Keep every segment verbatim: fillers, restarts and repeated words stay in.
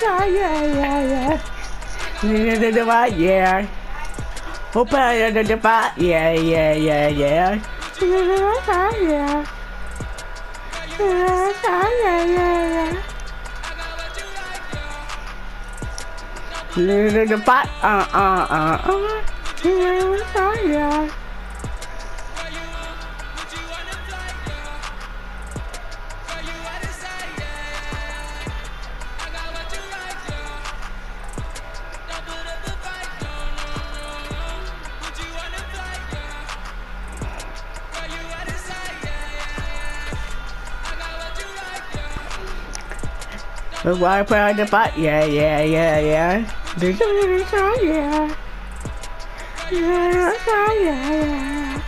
yeah, yeah. Yeah. Open the pot. Yeah, yeah, yeah, yeah. Yeah. Yeah, yeah, yeah. The pot. Uh, uh, uh, uh. Yeah, yeah. The wife on the pot, yeah, yeah, yeah, yeah. The yeah, yeah, yeah, yeah.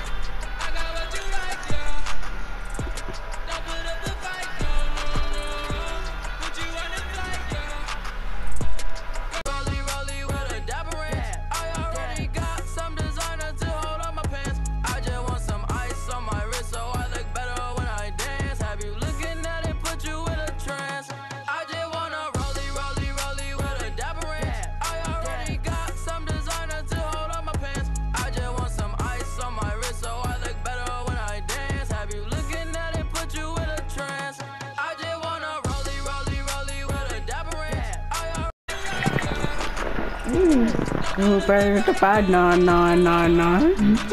Oh, baby, the bad, no, no, no, no.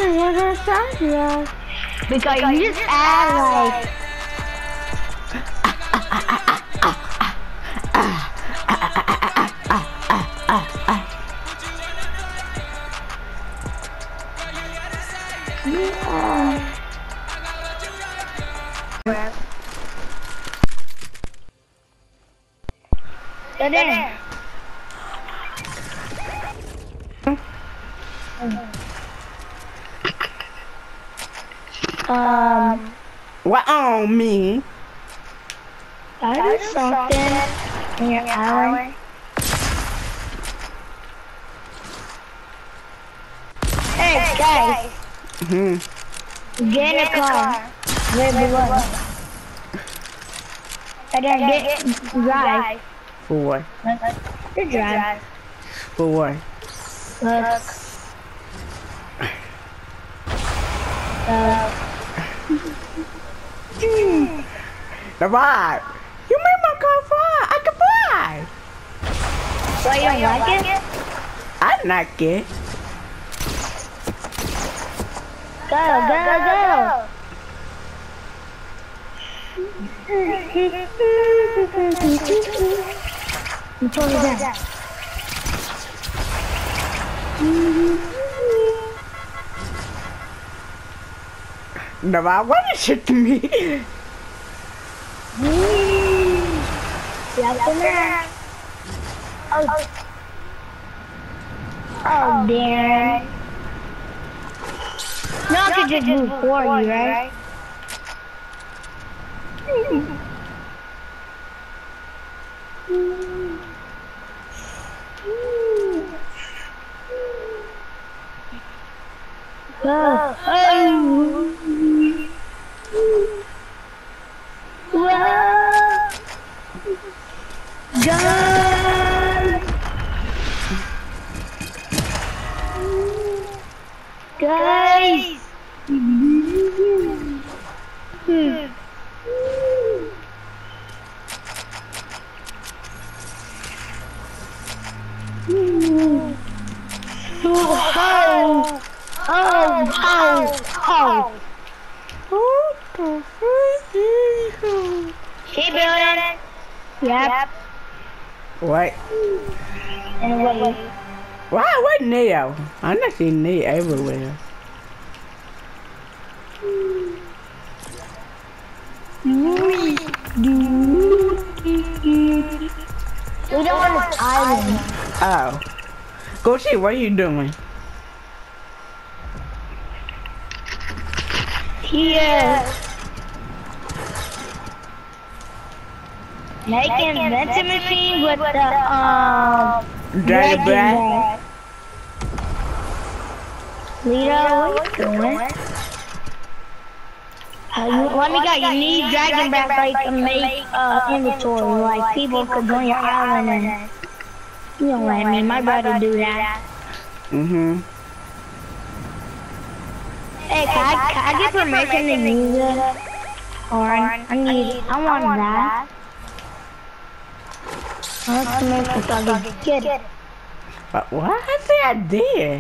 Because you just act like. Get in. Um, what on me? I do something in your alley. Hey guys, Mm-hmm. get in the car. Wait, wait, wait. And then get drive. For what? You drive. For what? Look. Uh, The ride. You made my car fly. I can fly. so you don't like it? I like it. Go, go, go. You pull it down. The ride, what is it to me? Yeah, come here. Oh. Oh, damn. No, I could just move for you, right? Go. Oh. Whoa. Guys. Guys. Hmm. Oh, oh, oh, oh. She building? Yep. What? And wait. Why? What Neo? I not see Neo everywhere. We don't want this island. Oh. Go see, what are you doing? Here. Making vending machine with the um Dragon Breath. Lito, what you doing? Uh, you, let me get you need Dragon Breath like to make uh inventory, like people could join your island and You don't let me. My brother do that. Mm-hmm. Hey, can I, can I get permission to use it? Corn. I need. I want that. I want permission so I can get it. But what? I think I did.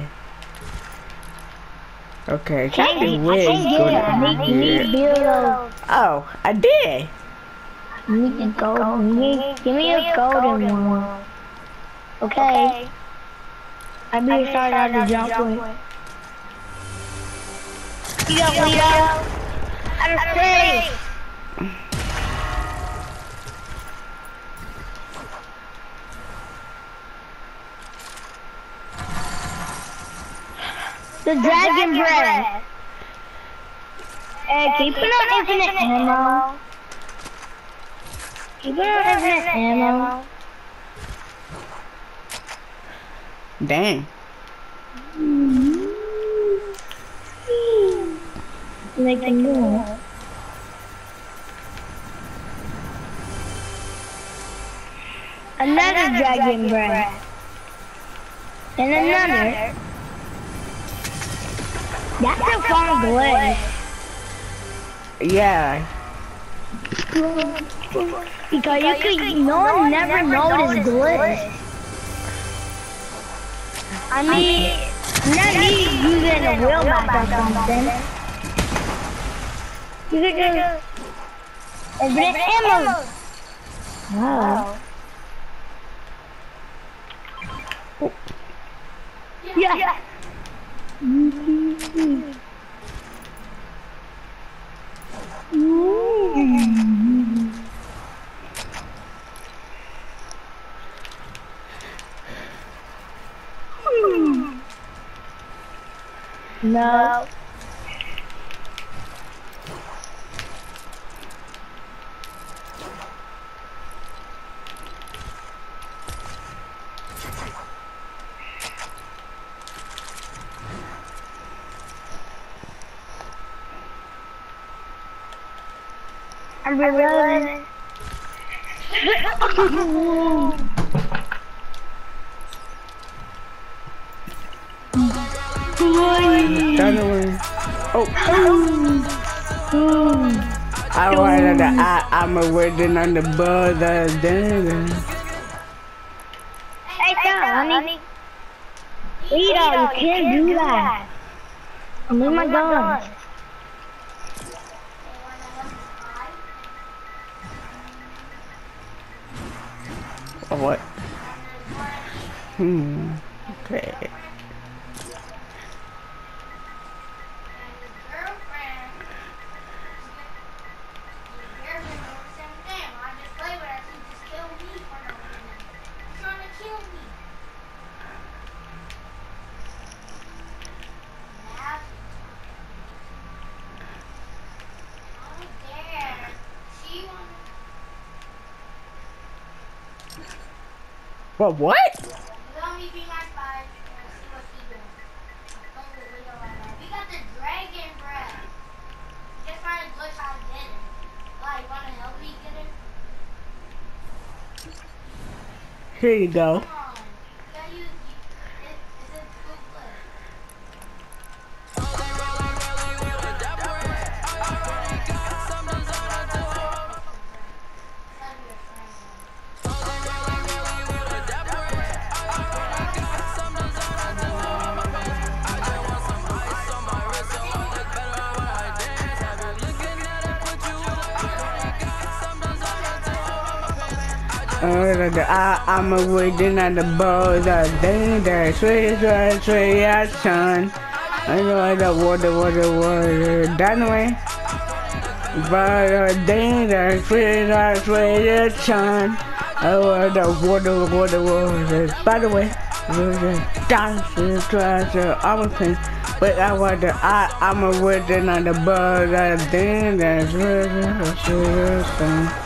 Okay, Captain Wig's good at it. Oh, I did. You need the golden. Give me a golden one. Okay. I be started out to jump with. You got Leo. I'm afraid. The dragon breath. Hey, keep it on infinite ammo. Keep it on infinite ammo. Dang. Like a new one. Another dragon breath. And another. That's a fun glitch. Yeah. Because you could, no one never noticed glitch. I mean, not me using a wheel map or something. You could just infinite ammo. Wow. Oh. Yeah. yeah. Mm-hmm. Mm-hmm. No. I'm reloading. Oh. I wanted to, I, I'm a waiting on the brother. Hey, Donnie. Lito, you can't do that. I'm with my guns. Oh, what? Hmm. Okay. Well, what? Let me be my spy and see what he doing. Don't get Leo right now. We got the dragon breath. Just trying to glitch how I get it. Like, wanna help me get it? Here you go. Come on. You gotta use, it, it's a good glitch. I, I'm a waiting on the balls of danger, sweet, sweet, sweet, yeah, son. I know the water, water, water, that way. But uh, danger, sweet, sweet, sweet, yeah, son. I want the water, water, water. By the way, dancing, trying I'm a thing. But I want the, I, I'm a waiting on the balls of danger, sweet, sweet, sweet, son.